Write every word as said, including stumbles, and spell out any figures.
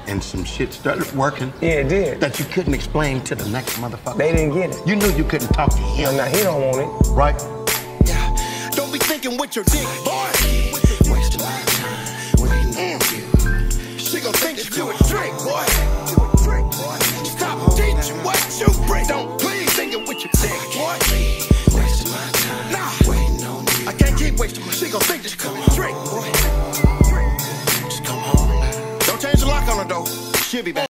and some shit started working. Yeah, it did. That you couldn't explain to the next motherfucker. They didn't get it. You knew you couldn't talk to him. No, now he don't want it. Right? Yeah. Don't be thinking with your dick, boy. Wasting my time waiting on you. She gon' think that you a trick, boy. Stop teaching what you bring. Don't please thinking with your dick, boy. Wasting my time nah. waiting on you. I can't keep wasting my. She gon' think that you a trick, boy. Just come home now. Don't change the lock on her though. She'll be back.